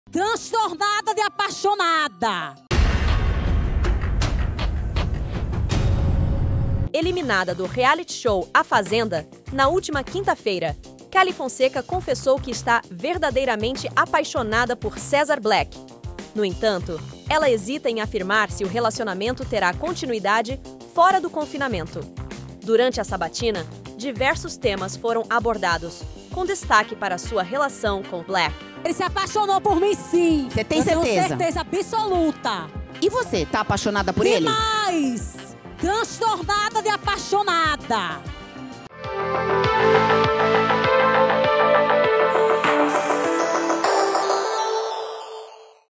Transtornada de apaixonada. Eliminada do reality show A Fazenda, na última quinta-feira, Cali Fonseca confessou que está verdadeiramente apaixonada por César Black. No entanto, ela hesita em afirmar se o relacionamento terá continuidade fora do confinamento. Durante a sabatina, diversos temas foram abordados, com destaque para sua relação com Black. Ele se apaixonou por mim, sim. Você tem Eu certeza? tenho certeza absoluta. E você, tá apaixonada por ele? Demais! Transtornada de apaixonada.